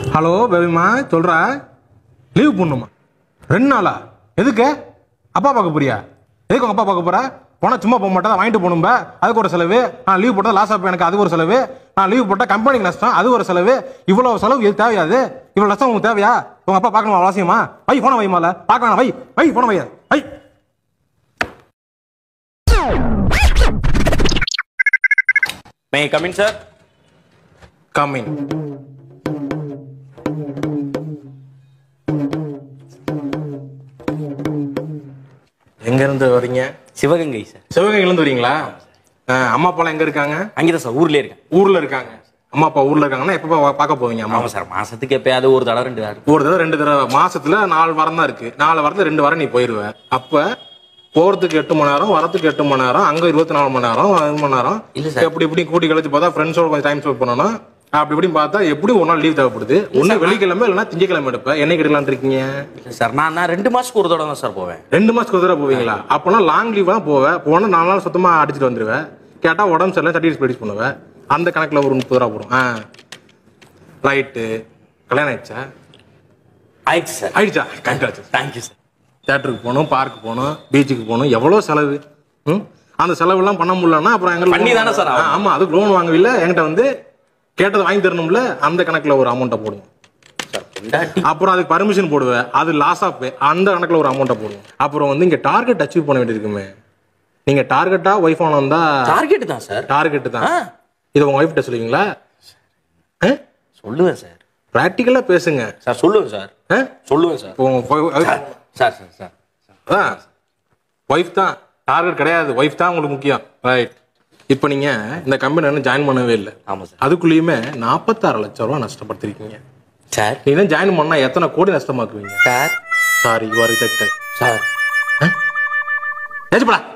Hello பேபிமா, சொல்றா leave போடணுமா? 2 நாளா? எதுக்கு? அப்பா பார்க்க போறியா? எதுக்கு உங்க அப்பா பார்க்க போற? போனா சும்மா போக மாட்டேன், வாங்கிட்டு போகணும்ப, அதுக்கு ஒரு செலவு. நான் லீவ் போட்டா லாஸ் ஆப் எனக்கு, அது ஒரு செலவு. நான் லீவ் போட்டா கம்பெனிக்கு நஷ்டம், அது ஒரு செலவு. இவ்வளவு செலவு இது தேவையாது? இவ்வளவு நஷ்டம் உங்களுக்கு தேவையா? உங்க அப்பா பார்க்கணும் அவசியமா? வை போன வை, மால பார்க்க வேணாம், வை வை போன வை வை. May I come in, sir? Come in. எங்க இருந்து வரீங்க? சிவகங்கை சார். சிவகங்கையில இருந்து வரீங்களா? அம்மா அப்பா எங்க இருக்காங்க? அங்கதான் சார், ஊர்லயே இருக்கேன். ஊர்ல இருக்காங்க. அம்மா அப்பா ஊர்ல இருக்காங்கன்னா எப்ப பார்க்க போவீங்க? ஆமா சார், மாசத்துக்கு எப்பயாவது ஒரு தடவை 2 தடவை. ஒரு தடவை 2 தடவை. மாசத்துல 4 வாரம் தான் இருக்கு. 4 வாரத்துல 2 வாரம் நீ போயிருவ. அப்ப போறதுக்கு 8 மணி நேரம், வரதுக்கு 8 மணி நேரம், அங்க 24 மணி நேரம், 1 மணி நேரம். எப்படி இப்படி கூட்டி கழிச்சு பார்த்தா ஃப்ரெண்ட்ஸோட கொஞ்சம் டைம் ஸ்பெண்ட் பண்ணணும். அப்படி இப்படின்னு பார்த்தா எப்படி ஒரு நாள் லீவ் தேவைப்படுது? ஒண்ணு வெள்ளிக்கிழமை இல்லைன்னா திங்கக்கிழமை எடுப்பேன். என்னைக்கு எடுக்கலான்னு இருக்கீங்க? சார் நான் 2 மாசத்துக்கு ஒரு தடவை தான் சார் போவேன். 2 மாசத்துக்கு ஒரு தடவை போவீங்களா? அப்போனா லாங் லீவ் தான் போவேன். போனா 4 நாள் சுத்தமா அடிச்சுட்டு வந்துருவேன். கேட்டா உடம்பு சரியில்லை, சர்டிஃபிகேட் ப்ரொடியூஸ் பண்ணுவேன். அந்த கணக்குல ஒரு 30 ரூபா போடும். ரைட்டு. கல்யாணம் ஆயிடுச்சா? ஆயிடுச்சு சார். ஆயிடுச்சா? கரெக்டாச்சு. Thank you sir. தியேட்டருக்கு போகணும், பார்க்கு போகணும், பீச்சுக்கு போகணும், எவ்வளோ செலவு. அந்த செலவெல்லாம் பண்ண முடியலன்னா அப்புறம் எங்களுக்கு பண்ணி தானே சார்? ஆமா, அதுக்கு லோன் வாங்கவில்லை. என்கிட்ட வந்து கேட்டதை வாங்கி தரணும்ல, அந்த கணக்குல ஒரு அமௌண்ட்டை போடுவோம். அப்புறம் அதுக்கு பர்மிஷன் போடுவேன், அது லாஸ் ஆஃப் பே, அந்த கணக்குல ஒரு அமௌண்ட்டை போடுவோம். அப்புறம் வந்து இங்க டார்கெட் அச்சீவ் பண்ண வேண்டியிருக்குமே. நீங்க டார்கெட்டா ஒய்ஃப் ஆனா வந்தா? டார்கெட் தான் சார். டார்கெட் தான். இதை உங்க ஒய்ஃப்ட்ட சொல்லுவீங்களா? சொல்லுவேன் சார். பிராக்டிக்கலா பேசுங்க சார். சொல்லுவேன் சார். சொல்லுவேன் sir. Sir sir sir wife தான் டார்கெட் கிடையாது, ஒய்ஃப் தான் உங்களுக்கு முக்கியம். ரைட். இப்போ நீங்க இந்த கம்பெனி ஜாயின் பண்ணவே இல்லை. ஆமா சார். அதுக்குள்ளேயுமே 46 லட்சம் ரூபா நஷ்டப்படுத்திருக்கீங்க சார். நீங்க ஜாயின் பண்ணா எத்தனை கோடி நஷ்டமாக்குவீங்க sir? Sorry, you are rejected sir. ஏச்சுப்படா.